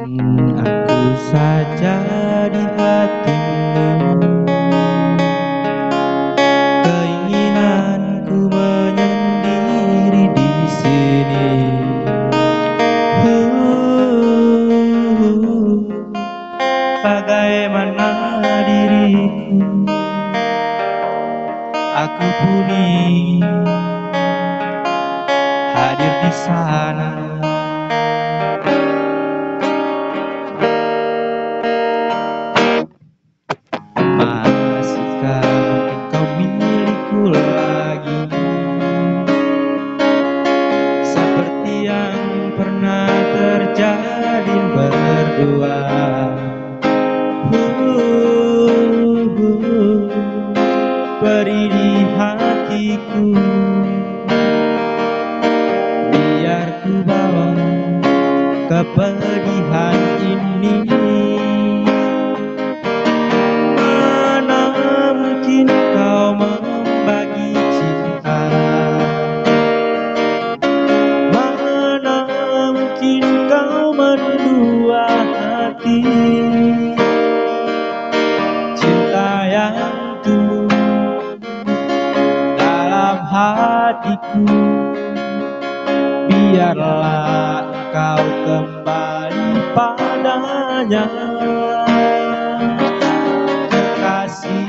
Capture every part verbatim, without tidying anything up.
Hmm, aku saja di hatimu, keinginanku menyendiri di sini. Uh, bagaimana diriku, aku puni hadir di sana. Masihkah engkau milikku lagi, seperti yang pernah terjadi berdua. uh, uh, Beri di hatiku, biar ku bawa kepedihan ini. Mana mungkin kau membagi cinta, mana mungkin kau mendua hati. Cinta yang tulus dalam hatiku, biarlah engkau kembali padanya. Kekasih,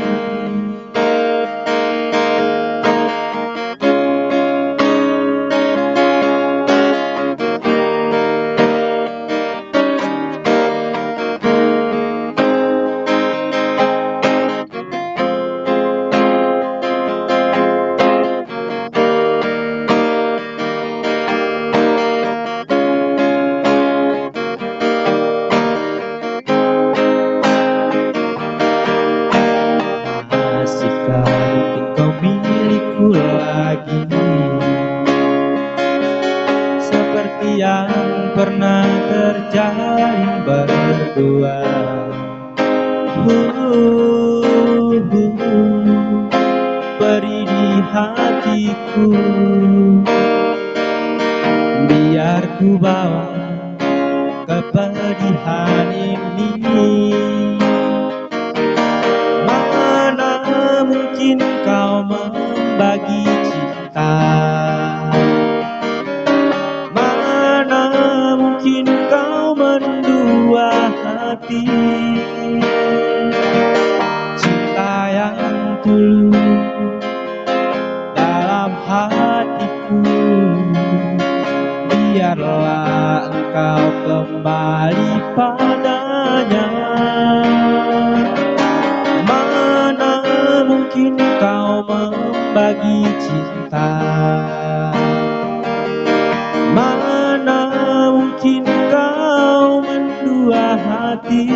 masihkah mungkin kau milikku lagi, seperti yang pernah terjadi berdua. uh, uh, Beri di hatiku, biar ku bawa kepedihan ini. Mana mungkin kau membagi cinta, mana mungkin kau mendua hati. Cinta yang tulus dalam hatiku, biarlah engkau kembali padanya. Mana mungkin kau membagi cinta, mana mungkin kau mendua hati.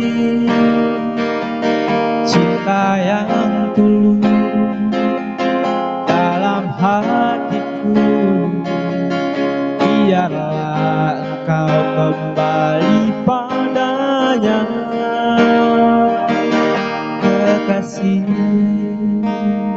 Cinta yang tulus dalam hatiku, biarlah engkau kembali padanya. Kekasih,